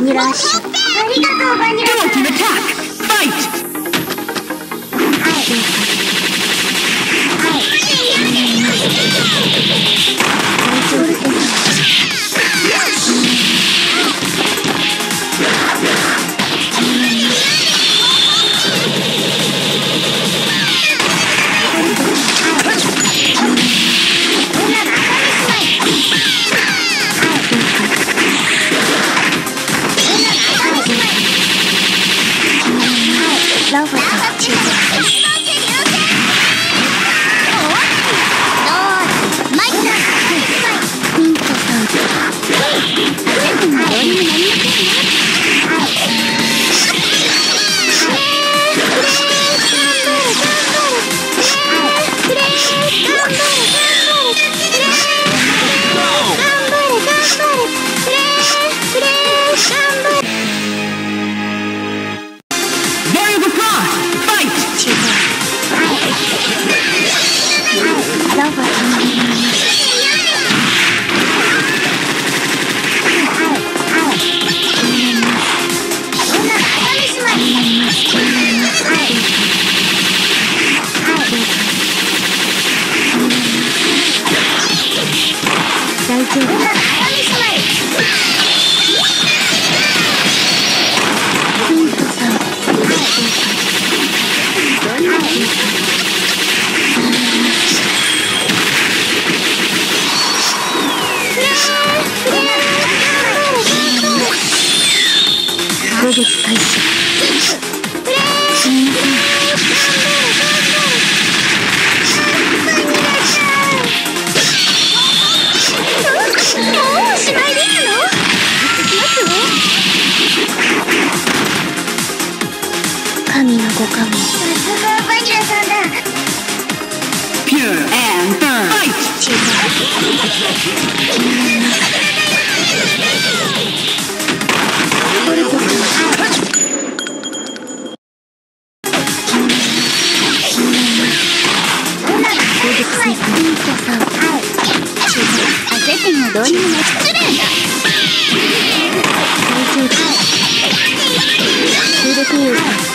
ニラッシュ。ありがとうバニラさん。ラファさん、チーズ。ミントさん。ラファさん。大丈夫。ミントさん。攻撃開始。神のご加護。さすがバニラさんだ。Pure and burn。ボルトさん。ミントさん。焦ってもどうにもなっちゃう。大丈夫。フードフード。